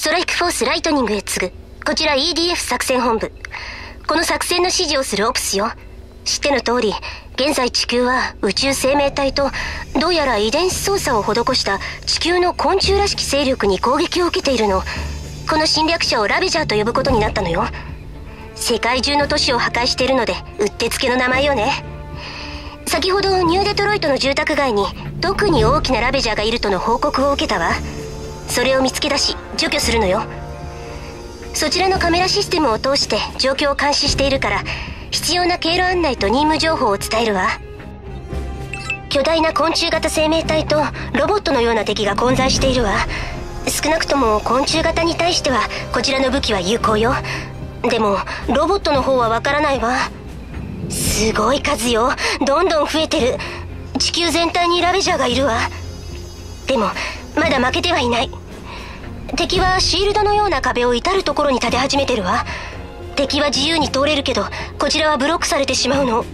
ストライクフォースライトニングへ次ぐ。こちら EDF 作戦本部。この作戦の指示をするオプスよ。知っての通り、現在地球は宇宙生命体とどうやら遺伝子操作を施した地球の昆虫らしき勢力に攻撃を受けているの。この侵略者をラベジャーと呼ぶことになったのよ。世界中の都市を破壊しているのでうってつけの名前よね。先ほどニューデトロイトの住宅街に特に大きなラベジャーがいるとの報告を受けたわ。それを見つけ出し除去するのよ。そちらのカメラシステムを通して状況を監視しているから、必要な経路案内と任務情報を伝えるわ。巨大な昆虫型生命体とロボットのような敵が混在しているわ。少なくとも昆虫型に対してはこちらの武器は有効よ。でもロボットの方はわからないわ。すごい数よ。どんどん増えてる。地球全体にラベジャーがいるわ。でもまだ負けてはいない。敵はシールドのような壁を至るところに立て始めてるわ。敵は自由に通れるけど、こちらはブロックされてしまうの。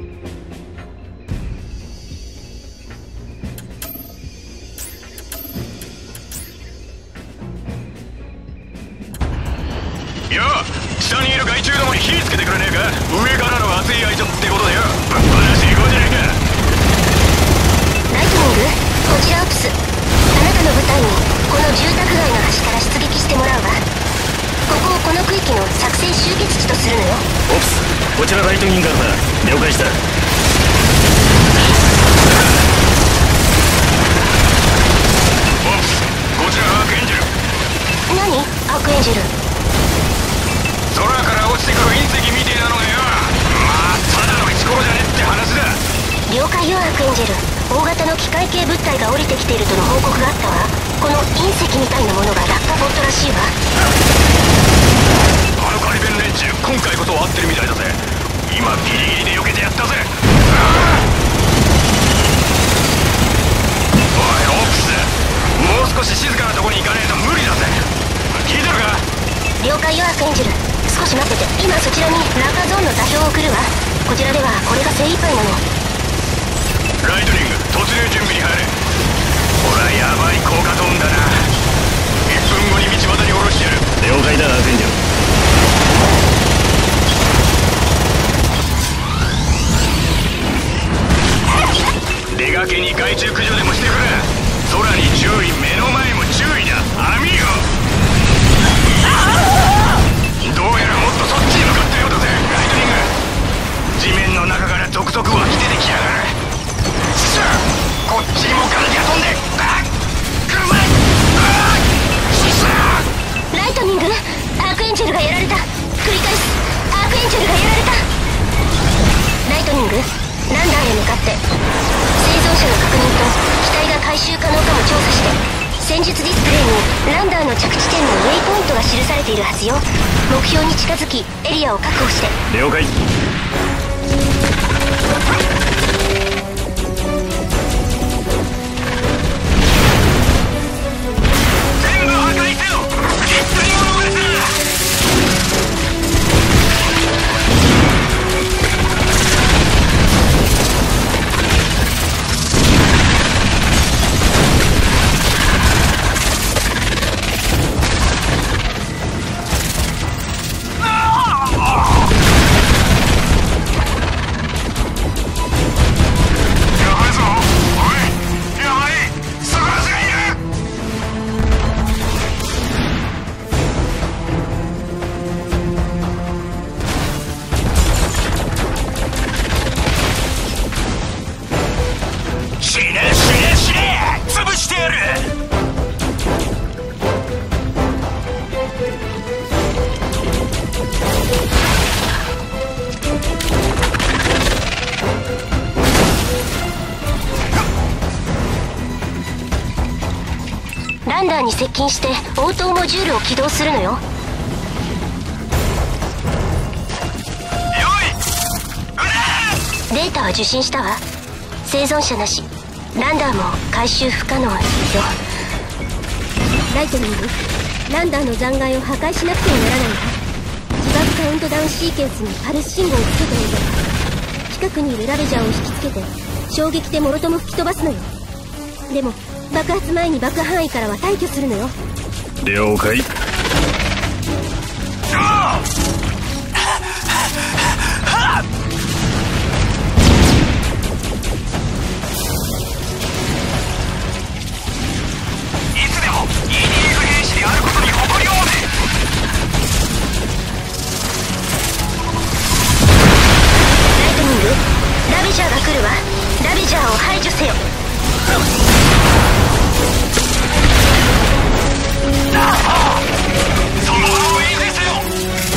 よう、下にいる害虫どもに火つけてくれねえか。上からの熱い愛情ってことだよ。ぶっ放していこうじゃねえか。 ライトニング、こちらオプス。あなたの部隊にこの住宅街の端から出撃してもらうわ。ここをこの区域の作戦集結地とするのよ。 オプス、こちらライトニンガーだ。了解した。 オプス、こちらアークエンジェル。 何？アークエンジェル。 空から落ちてくる隕石みてえなのがよ、まあただの石ころじゃねって話だ。 了解よアークエンジェル。大型の機械系物体が降りてきているとの報告があったわ。この隕石みたいなものが落下ポットらしいわ。 あのカリベン連中、今回こそ合ってるみたいだぜ。今ギリギリで避けてやったぜ。おいオプス、もう少し静かなとこに行かねえと無理だぜ。聞いてるか？ 了解よアークエンジェル。少し待ってて、今そちらに落下ゾーンの座標を送るわ。こちらではこれが精一杯なの。 ライトニング、突入準備に入れ。ほらやばい効果トーンだな。1分後に道端に下ろしてやる。 了解だアークエンジェル。出がけに害虫駆除でもしてくれ。空に注意、目の前も注意だ。網よ。どうやらもっとそっちに向かったようだぜライトニング。地面の中から続々湧き出てきやがる。こっちにもガンディが飛んで。 ライトニング、アークエンジェルがやられた。繰り返す。アークエンジェルがやられた。ライトニング、ランダーへ向かって生存者の確認と機体が回収可能かも調査して。戦術ディスプレイにランダーの着地点のウェイポイントが記されているはずよ。目標に近づきエリアを確保して。 了解。 全部破壊せよ。実に物殺しだ。 ランダーに接近して応答モジュールを起動するのよ。データは受信したわ。生存者なし、ランダーも回収不可能よ。ライトニング、ランダーの残骸を破壊しなくてはならないわ。自爆カウントダウンシーケンスにパルス信号をつけておいて、近くにいるラベジャーを引きつけて衝撃でもろとも吹き飛ばすのよ。でも爆爆発前に爆範囲からは退去するのよ。 了解。 いつでも EDF 兵士であることに誇りを持て。 ライトニング、ラベジャーが来るわ。ラベジャーを排除せよ。 その場を維持せよ。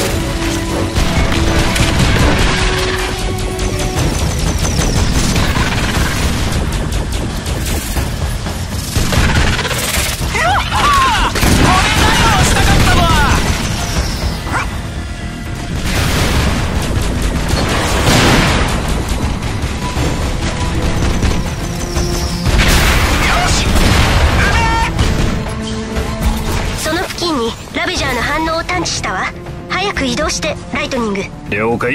ラベジャーの反応を探知したわ。早く移動してライトニング。 了解。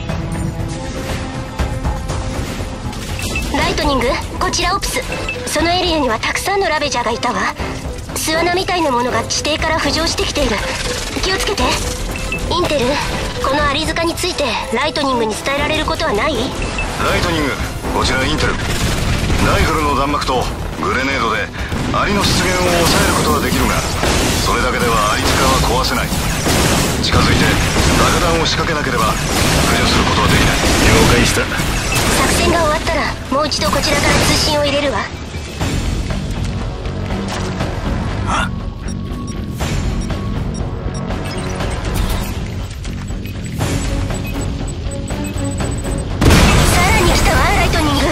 ライトニング、こちらオプス。そのエリアにはたくさんのラベジャーがいたわ。巣穴みたいなものが地底から浮上してきている。気をつけて。インテル、このアリ塚についてライトニングに伝えられることはない？ ライトニング、こちらインテル。ライフルの弾幕とグレネードでアリの出現を抑えることはできるが、それだけではアリ塚は壊せない。近づいて爆弾を仕掛けなければ駆除することはできない。 了解した。 作戦が終わったらもう一度こちらから通信を入れるわ。さらに来たわライトニング。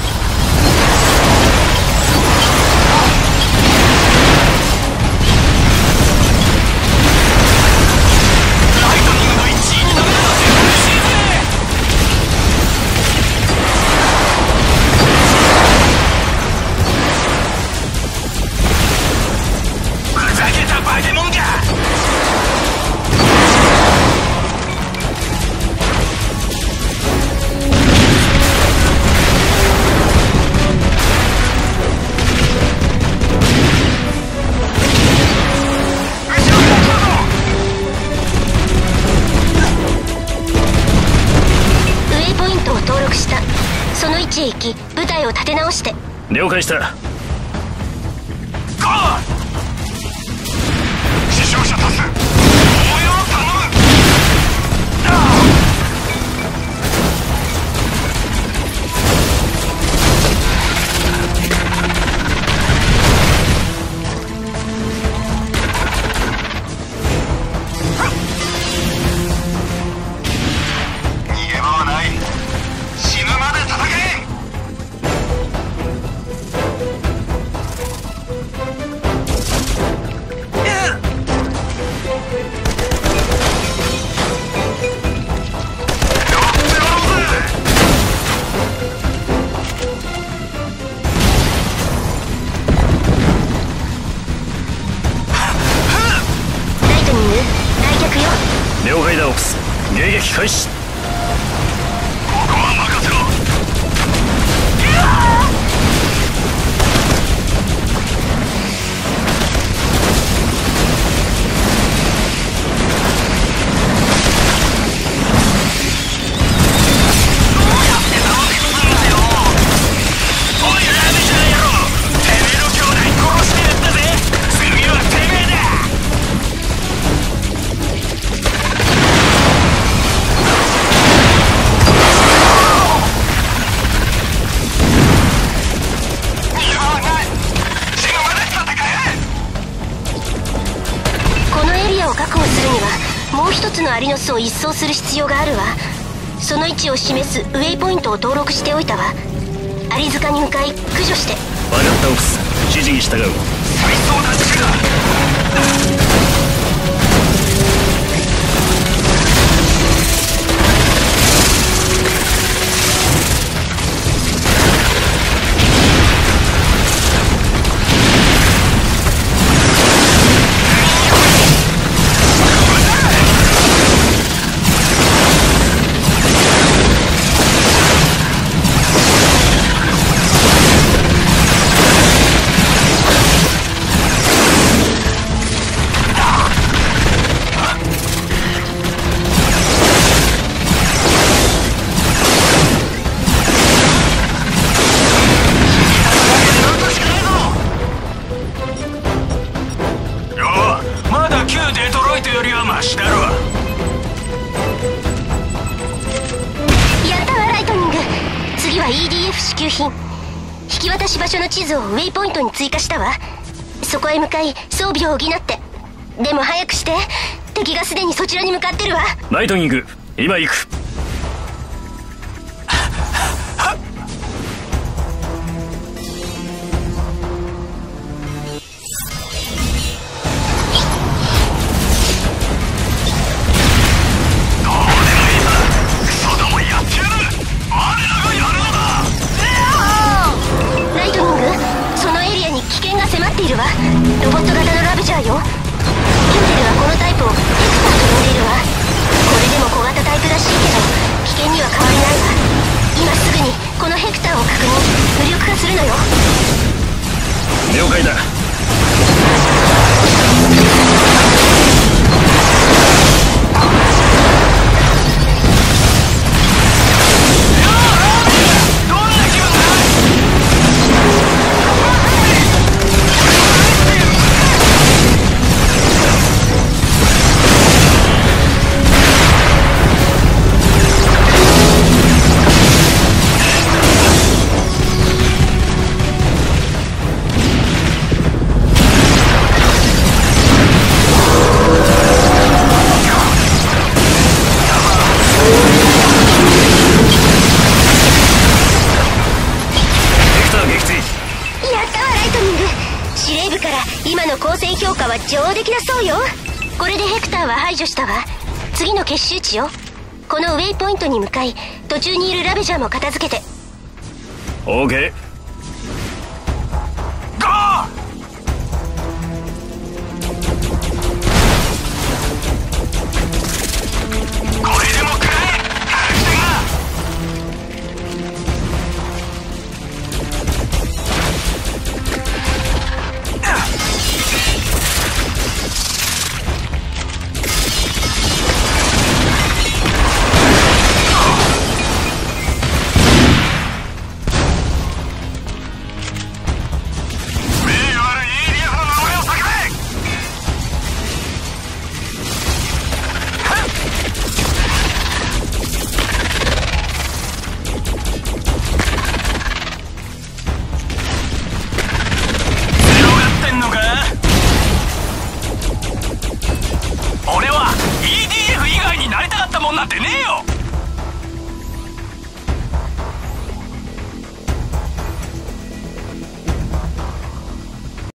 その位置へ行き部隊を立て直して。 了解した。 死傷者多数、応援を頼む。逃げ場はない。死ぬまで戦え。 了解だオプス。迎撃開始。 ここは任せろ。 もう一つのアリの巣を一掃する必要があるわ。その位置を示すウェイポイントを登録しておいたわ。アリ塚に向かい駆除して。 分かったオプス。指示に従う。 再送断中だ。 トよりはマシだろ。 やったわライトニング。次は EDF 支給品。引き渡し場所の地図をウェイポイントに追加したわ。そこへ向かい装備を補って。でも早くして、敵がすでにそちらに向かってるわ。 ライトニング、今行く。 ライトニング、そのエリアに危険が迫っているわ。ロボット型のラブジャーよ。ヒムレルはこのタイプをエクターと呼んでいるわ。これでも小型タイプらしいけど危険には変わりないわ。今すぐにこのヘクターを確認、無力化するのよ。 了解だ。 今の光線評価は上出来だそうよ。これでヘクターは排除したわ。次の結集地よ。このウェイポイントに向かい、途中にいるラベジャーも片付けて。 オーケー。 これでも食らえ、ハルキテが。俺は EDF 以外になりたかったもんなんてねえよ。